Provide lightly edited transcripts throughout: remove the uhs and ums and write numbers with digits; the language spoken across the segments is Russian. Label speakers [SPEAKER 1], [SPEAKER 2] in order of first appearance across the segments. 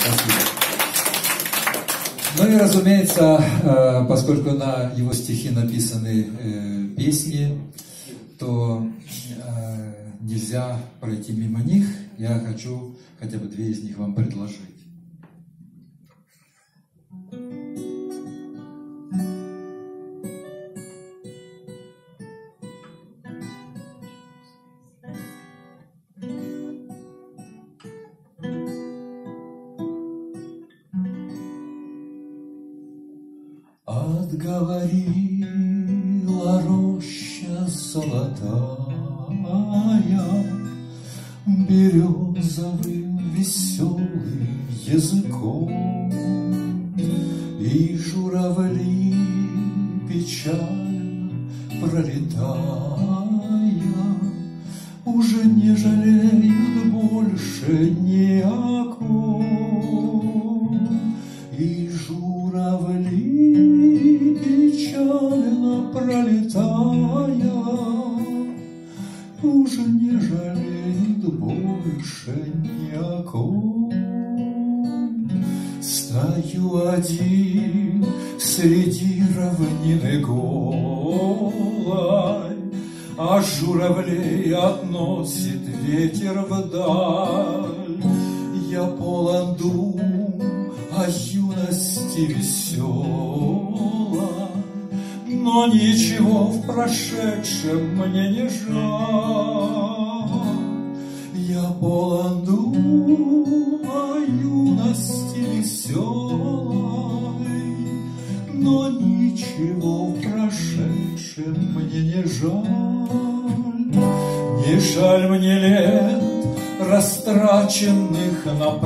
[SPEAKER 1] Спасибо. Ну и, разумеется, поскольку на его стихи написаны песни, то нельзя пройти мимо них. Я хочу хотя бы две из них вам предложить. Отговорила роща золотая березовым веселым языком, и журавли печально пролетая уже не жалеют больше ни о ком. И журавли печально пролетая уже не жалеют больше ни о ком. Стою один среди равнины голой, а журавлей относит ветер вдаль. Я полон дум о юности весела, но ничего в прошедшем мне не жаль. Я полон дум о юности веселой, но ничего в прошедшем мне не жаль. Не жаль мне лет, растраченных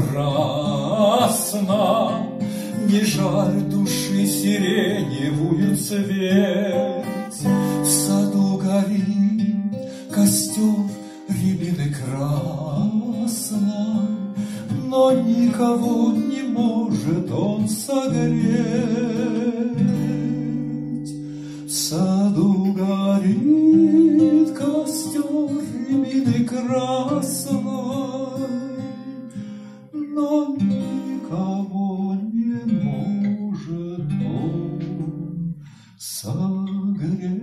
[SPEAKER 1] напрасно, не жаль души сиреневую цвет. В саду горит костер рябины красной, но никого не может он согреть. В саду горит костер рябины красной, но никого не может он согреть.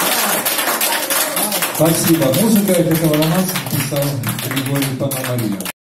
[SPEAKER 1] Спасибо. Музыка этого романса написал Григорий Пономарев.